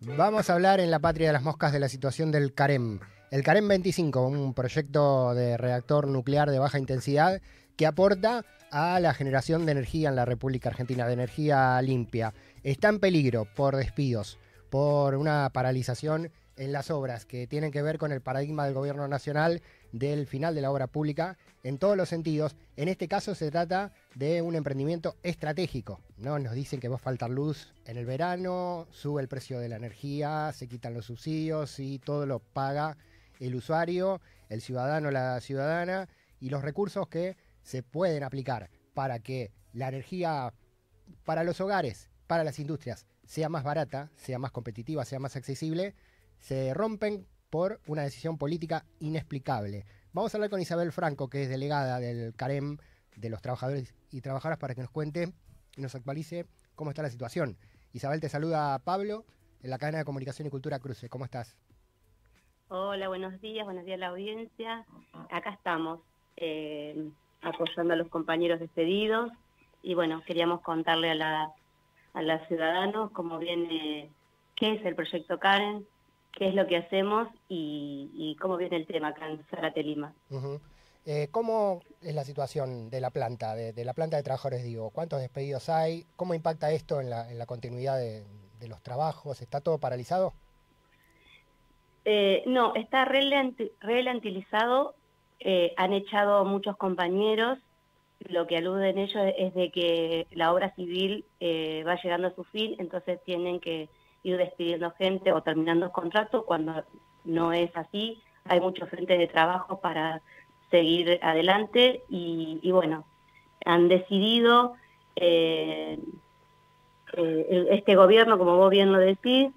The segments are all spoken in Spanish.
Vamos a hablar en La Patria de las Moscas de la situación del CAREM. El CAREM 25, un proyecto de reactor nuclear de baja intensidad que aporta a la generación de energía en la República Argentina, de energía limpia. Está en peligro por despidos, por una paralización en las obras que tienen que ver con el paradigma del gobierno nacional del final de la obra pública en todos los sentidos. En este caso se trata de un emprendimiento estratégico, ¿no? Nos dicen que va a faltar luz en el verano, sube el precio de la energía, se quitan los subsidios y todo lo paga el usuario, el ciudadano, la ciudadana, y los recursos que se pueden aplicar para que la energía para los hogares, para las industrias, sea más barata, sea más competitiva, sea más accesible, se rompen por una decisión política inexplicable. Vamos a hablar con Isabel Franco, que es delegada del CAREM, de los trabajadores y trabajadoras, para que nos cuente y nos actualice cómo está la situación. Isabel, te saluda Pablo, en la cadena de comunicación y cultura Cruce. ¿Cómo estás? Hola, buenos días a la audiencia. Acá estamos, apoyando a los compañeros despedidos y bueno, queríamos contarle a los ciudadanos cómo viene, qué es el proyecto Karen, qué es lo que hacemos y cómo viene el tema acá en Zárate, Lima. ¿Cómo es la situación de la planta, de la planta de trabajadores, digo? ¿Cuántos despedidos hay? ¿Cómo impacta esto en la continuidad de los trabajos? ¿Está todo paralizado? No, está relantilizado, han echado muchos compañeros. Lo que aluden ellos es de que la obra civil va llegando a su fin, entonces tienen que ir despidiendo gente o terminando contratos. Cuando no es así, hay muchos frentes de trabajo para seguir adelante y bueno, han decidido este gobierno, como vos bien lo decís,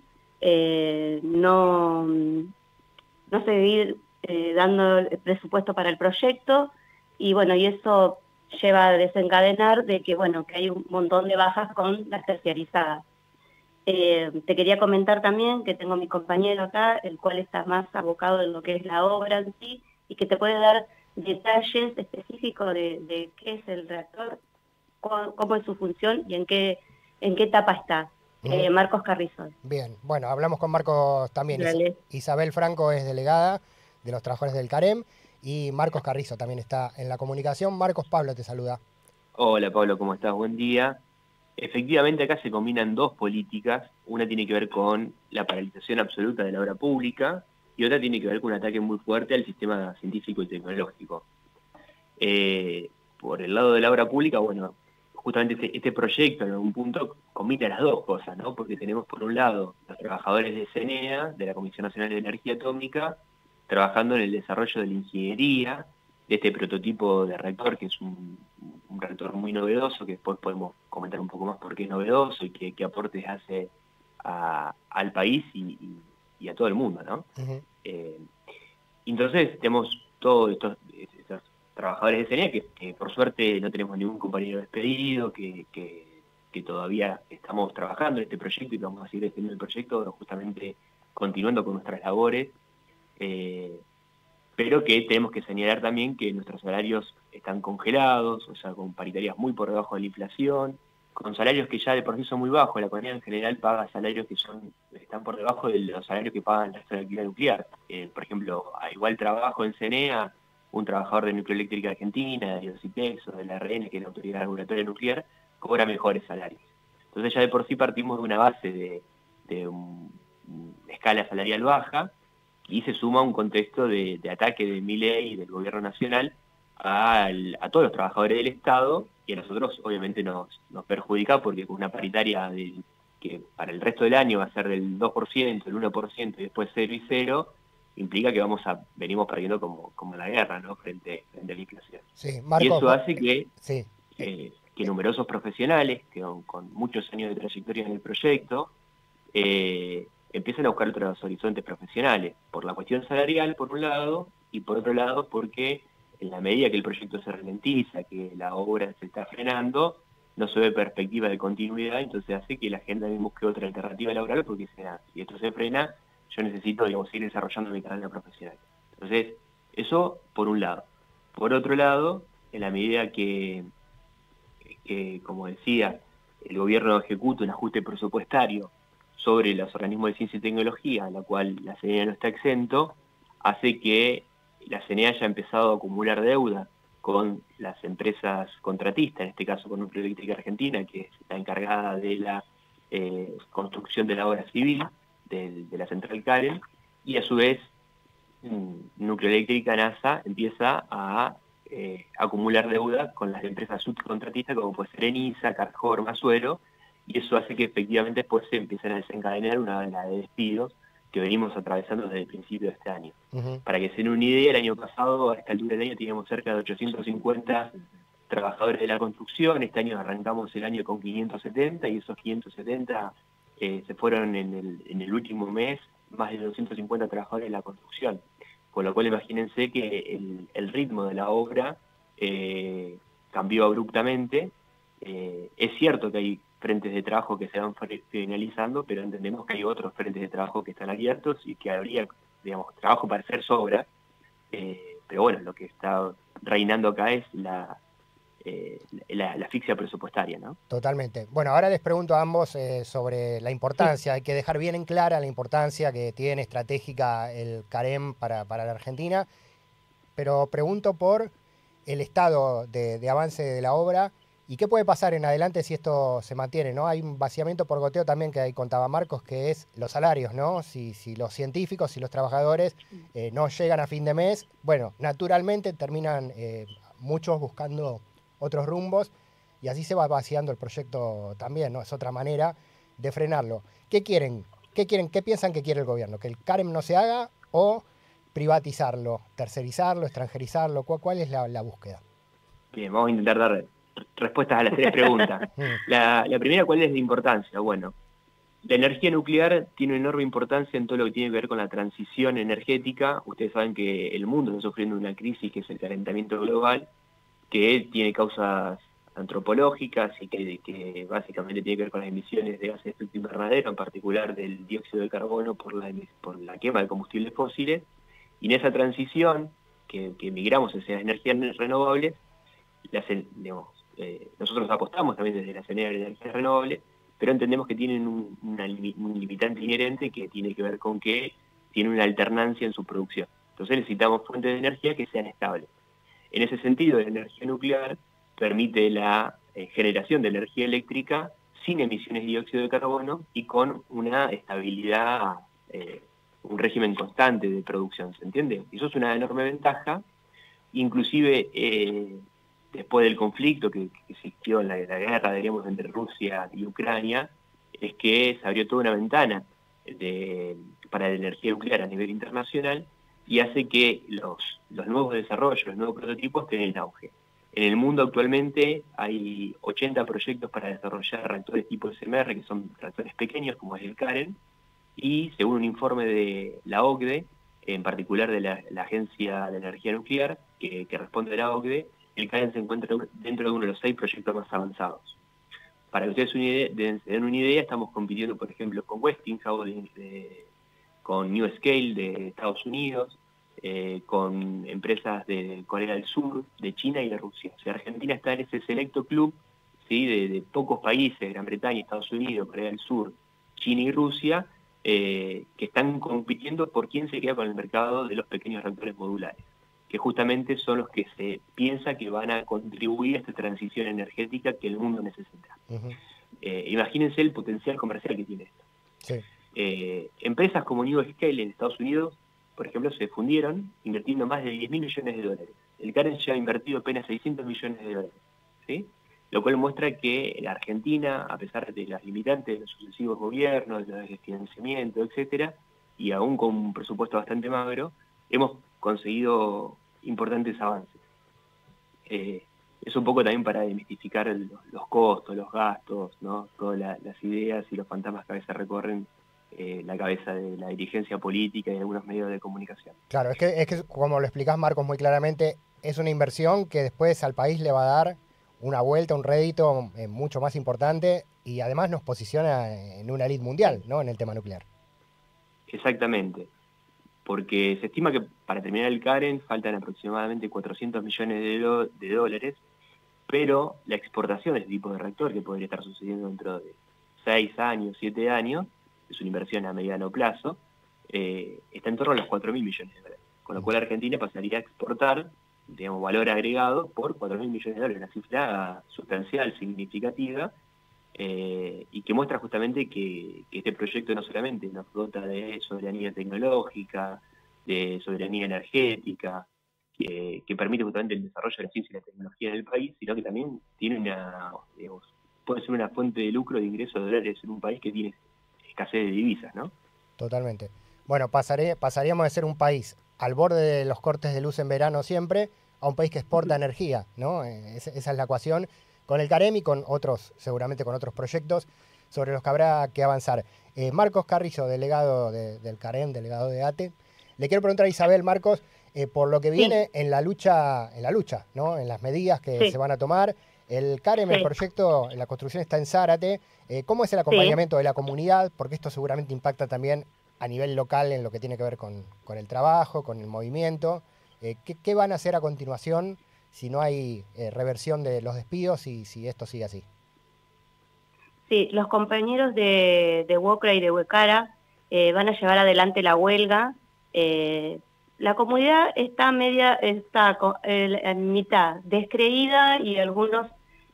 no seguir dando el presupuesto para el proyecto y bueno, y eso lleva a desencadenar de que bueno, que hay un montón de bajas con las terciarizadas. Te quería comentar también que tengo a mi compañero acá, el cual está más abocado en lo que es la obra en sí y que te puede dar detalles específicos de qué es el reactor, cómo es su función y en qué etapa está. Marcos Carrizo. Bien, bueno, hablamos con Marcos también. Dale. Isabel Franco es delegada de los trabajadores del CAREM y Marcos Carrizo también está en la comunicación. Marcos, Pablo te saluda. Hola Pablo, ¿cómo estás? Buen día. Efectivamente acá se combinan dos políticas, una tiene que ver con la paralización absoluta de la obra pública y otra tiene que ver con un ataque muy fuerte al sistema científico y tecnológico. Por el lado de la obra pública, bueno, justamente este proyecto en algún punto combina las dos cosas, ¿no? Porque tenemos por un lado los trabajadores de CENEA, de la Comisión Nacional de Energía Atómica, trabajando en el desarrollo de la ingeniería de este prototipo de reactor, que es un reactor muy novedoso, que después podemos comentar un poco más por qué es novedoso y qué aportes hace al país y a todo el mundo, ¿no? Entonces tenemos todos estos trabajadores de CENEA que por suerte no tenemos ningún compañero despedido, que todavía estamos trabajando en este proyecto y vamos a seguir extendiendo el proyecto, justamente continuando con nuestras labores, pero que tenemos que señalar también que nuestros salarios están congelados, o sea, con paritarias muy por debajo de la inflación, con salarios que ya de por sí son muy bajos. La economía en general paga salarios que están por debajo de los salarios que pagan el resto de la actividad nuclear. Por ejemplo, a igual trabajo en CENEA, un trabajador de Nucleoeléctrica Argentina, de OCIPEX o de la RN, que es la Autoridad Regulatoria Nuclear, cobra mejores salarios. Entonces ya de por sí partimos de una base de una escala salarial baja, y se suma un contexto de ataque de Milei y del gobierno nacional a todos los trabajadores del Estado, y a nosotros obviamente nos perjudica porque con una paritaria que para el resto del año va a ser del 2%, el 1% y después 0 y 0, implica que venimos perdiendo como la guerra, ¿no? frente a la inflación. Sí, Marcos, y eso hace que, sí. Que numerosos profesionales, que con muchos años de trayectoria en el proyecto, empiezan a buscar otros horizontes profesionales, por la cuestión salarial, por un lado, y por otro lado, porque en la medida que el proyecto se ralentiza, que la obra se está frenando, no se ve perspectiva de continuidad, entonces hace que la gente también busque otra alternativa laboral, porque si esto se frena, yo necesito, seguir desarrollando mi carrera profesional. Entonces, eso por un lado. Por otro lado, en la medida que como decía, el gobierno ejecuta un ajuste presupuestario sobre los organismos de ciencia y tecnología, a la cual la CNA no está exento, hace que la CNA haya empezado a acumular deuda con las empresas contratistas, en este caso con Nucleareléctrica Argentina, que es la encargada de la construcción de la obra civil de la central Karen, y a su vez Nucleareléctrica NASA empieza a acumular deuda con las empresas subcontratistas como puede ser ENISA, Carjor, Masuero, y eso hace que efectivamente después se empiecen a desencadenar una ola de despidos que venimos atravesando desde el principio de este año. Para que se den una idea, el año pasado, a esta altura del año, teníamos cerca de 850 trabajadores de la construcción. Este año arrancamos el año con 570 y esos 570 se fueron en el último mes, más de 250 trabajadores de la construcción. Con lo cual imagínense que el ritmo de la obra cambió abruptamente. Es cierto que hay frentes de trabajo que se van finalizando, pero entendemos que hay otros frentes de trabajo que están abiertos y que habría, digamos, trabajo para hacer sobra. Pero bueno, lo que está reinando acá es la asfixia presupuestaria, ¿no? Totalmente. Bueno, ahora les pregunto a ambos sobre la importancia, hay que dejar bien en clara la importancia que tiene estratégica el CAREM para la Argentina, pero pregunto por el estado de avance de la obra y qué puede pasar en adelante si esto se mantiene, ¿no? Hay un vaciamiento por goteo también que ahí contaba Marcos, que es los salarios, ¿no? Si los científicos, si los trabajadores no llegan a fin de mes, bueno, naturalmente terminan muchos buscando otros rumbos y así se va vaciando el proyecto también, ¿no? Es otra manera de frenarlo. ¿Qué quieren? ¿Qué piensan que quiere el gobierno? ¿Que el CAREM no se haga o privatizarlo, tercerizarlo, extranjerizarlo? ¿Cuál es la búsqueda? Bien, vamos a intentar dar respuestas a las tres preguntas. La primera, ¿cuál es la importancia? Bueno, la energía nuclear tiene una enorme importancia en todo lo que tiene que ver con la transición energética. Ustedes saben que el mundo está sufriendo una crisis que es el calentamiento global, que tiene causas antropológicas y que básicamente tiene que ver con las emisiones de gases de efecto invernadero, en particular del dióxido de carbono por la quema de combustibles fósiles. Y en esa transición que migramos hacia las energías renovables, nosotros apostamos también desde la CNA de energías renovables, pero entendemos que tienen un limitante inherente que tiene que ver con que tiene una alternancia en su producción. Entonces necesitamos fuentes de energía que sean estables. En ese sentido, la energía nuclear permite la generación de energía eléctrica sin emisiones de dióxido de carbono y con una estabilidad, un régimen constante de producción, ¿se entiende? Eso es una enorme ventaja. Inclusive después del conflicto que existió en la guerra, diríamos, entre Rusia y Ucrania, es que se abrió toda una ventana para la energía nuclear a nivel internacional y hace que los nuevos desarrollos, los nuevos prototipos tengan auge. En el mundo actualmente hay 80 proyectos para desarrollar reactores tipo SMR, que son reactores pequeños, como es el CAREN, y según un informe de la OCDE, en particular de la Agencia de Energía Nuclear, que responde a la OCDE, el CAREN se encuentra dentro de uno de los 6 proyectos más avanzados. Para que ustedes se den una idea, estamos compitiendo, por ejemplo, con Westinghouse, con New Scale de Estados Unidos, con empresas de Corea del Sur, de China y de Rusia. O sea, Argentina está en ese selecto club, ¿sí? de pocos países, Gran Bretaña, Estados Unidos, Corea del Sur, China y Rusia, que están compitiendo por quién se queda con el mercado de los pequeños reactores modulares, que justamente son los que se piensa que van a contribuir a esta transición energética que el mundo necesita. Imagínense el potencial comercial que tiene esto. Sí. Empresas como New Scale en Estados Unidos, por ejemplo, se fundieron invirtiendo más de 10.000 millones de dólares. El CAREN ya ha invertido apenas 600 millones de dólares, ¿sí? Lo cual muestra que la Argentina, a pesar de las limitantes de los sucesivos gobiernos, de los financiamientos, etcétera, y aún con un presupuesto bastante magro, hemos conseguido importantes avances. Es un poco también para desmistificar los costos, los gastos, ¿no? Todas las ideas y los fantasmas que a veces recorren la cabeza de la dirigencia política y algunos medios de comunicación. Claro, es que como lo explicás, Marcos, muy claramente, es una inversión que después al país le va a dar una vuelta, un rédito mucho más importante y además nos posiciona en una elite mundial, ¿no? En el tema nuclear. Exactamente, porque se estima que para terminar el CAREN faltan aproximadamente 400 millones de dólares, pero la exportación de este tipo de reactor, que podría estar sucediendo dentro de 6 años, 7 años, es una inversión a mediano plazo, está en torno a los 4.000 millones de dólares. Con lo cual Argentina pasaría a exportar, digamos, valor agregado por 4.000 millones de dólares, una cifra sustancial, significativa, y que muestra justamente que este proyecto no solamente nos dota de soberanía tecnológica, de soberanía energética, que permite justamente el desarrollo de la ciencia y la tecnología en el país, sino que también tiene digamos, puede ser una fuente de lucro, de ingresos de dólares en un país que tiene escasez de divisas, ¿no? Totalmente. Bueno, pasaríamos de ser un país al borde de los cortes de luz en verano siempre, a un país que exporta energía, ¿no? Esa es la ecuación con el CAREM y con otros, seguramente con otros proyectos sobre los que habrá que avanzar. Marcos Carrizo, delegado del CAREM, delegado de ATE. Le quiero preguntar a Isabel, Marcos, por lo que viene en la lucha, ¿no? En las medidas que se van a tomar. El CAREM, el proyecto, la construcción está en Zárate. ¿Cómo es el acompañamiento de la comunidad? Porque esto seguramente impacta también a nivel local en lo que tiene que ver con el trabajo, con el movimiento. ¿Qué van a hacer a continuación si no hay reversión de los despidos y si esto sigue así? Sí, los compañeros de WOCRA y de Huecara van a llevar adelante la huelga. La comunidad está en mitad, descreída y algunos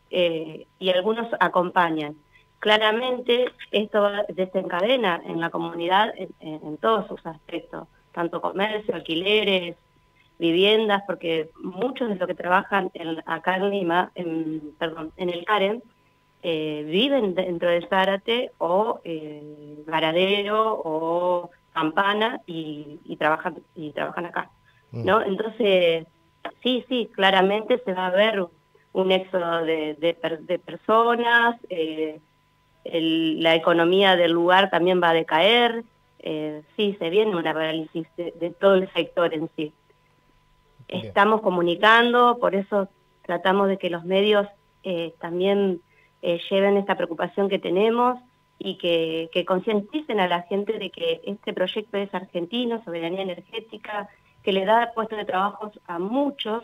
acompañan. Claramente esto desencadena en la comunidad en todos sus aspectos, tanto comercio, alquileres, viviendas, porque muchos de los que trabajan acá en Lima, en el CAREM, viven dentro de Zárate o Varadero o Campana y trabajan acá, ¿no? Entonces, sí, claramente se va a ver un éxodo de personas, la economía del lugar también va a decaer, sí, se viene una parálisis de todo el sector en sí. Bien. Estamos comunicando, por eso tratamos de que los medios también lleven esta preocupación que tenemos y que concienticen a la gente de que este proyecto es argentino, soberanía energética, que le da puestos de trabajo a muchos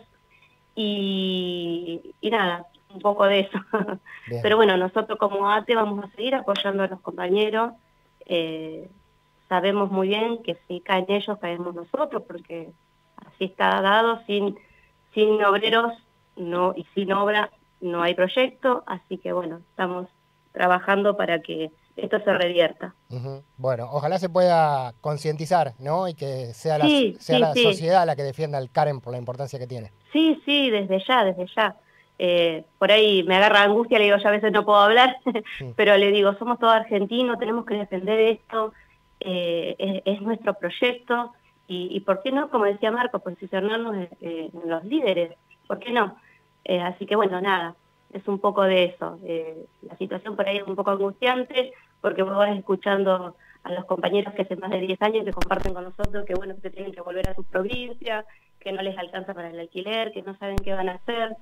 y nada, un poco de eso. Pero bueno, nosotros como ATE vamos a seguir apoyando a los compañeros, sabemos muy bien que si caen ellos, caemos nosotros, porque así está dado, sin obreros y sin obra no hay proyecto, así que bueno, estamos trabajando para que esto se revierta. Bueno, ojalá se pueda concientizar, ¿no? Y que sea la sociedad la que defienda el CAREM por la importancia que tiene. Sí, desde ya. Por ahí me agarra angustia, le digo, ya a veces no puedo hablar, pero le digo, somos todos argentinos, tenemos que defender esto, es nuestro proyecto, y ¿por qué no? Como decía Marco, posicionarnos en los líderes, ¿por qué no? Así que bueno, nada, es un poco de eso. La situación por ahí es un poco angustiante, porque vos vas escuchando a los compañeros que hace más de 10 años que comparten con nosotros que bueno, que se tienen que volver a su provincia, que no les alcanza para el alquiler, que no saben qué van a hacer,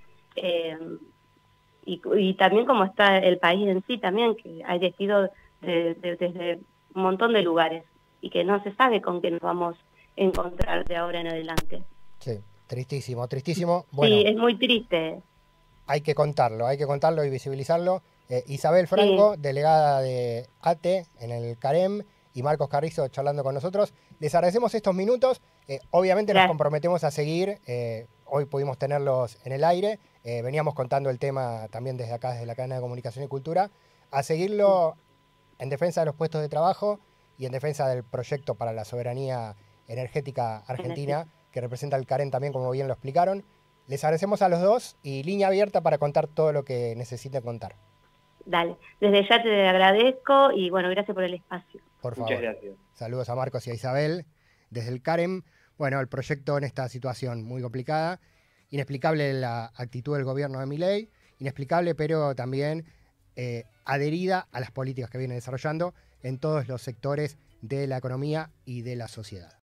y también como está el país en sí también, que hay despidos desde un montón de lugares, y que no se sabe con qué nos vamos a encontrar de ahora en adelante. Sí, tristísimo. Bueno, sí, es muy triste. Hay que contarlo y visibilizarlo. Isabel Franco, delegada de ATE en el CAREM, y Marcos Carrizo charlando con nosotros. Les agradecemos estos minutos. Obviamente nos comprometemos a seguir. Hoy pudimos tenerlos en el aire. Veníamos contando el tema también desde acá, desde la cadena de comunicación y cultura. A seguirlo en defensa de los puestos de trabajo y en defensa del proyecto para la soberanía energética argentina, que representa el CAREM también, como bien lo explicaron. Les agradecemos a los dos y línea abierta para contar todo lo que necesiten contar. Dale, desde ya te agradezco y bueno, gracias por el espacio. Por favor. Muchas gracias. Saludos a Marcos y a Isabel desde el CAREM. Bueno, el proyecto en esta situación muy complicada, inexplicable la actitud del gobierno de Milei, inexplicable pero también adherida a las políticas que viene desarrollando en todos los sectores de la economía y de la sociedad.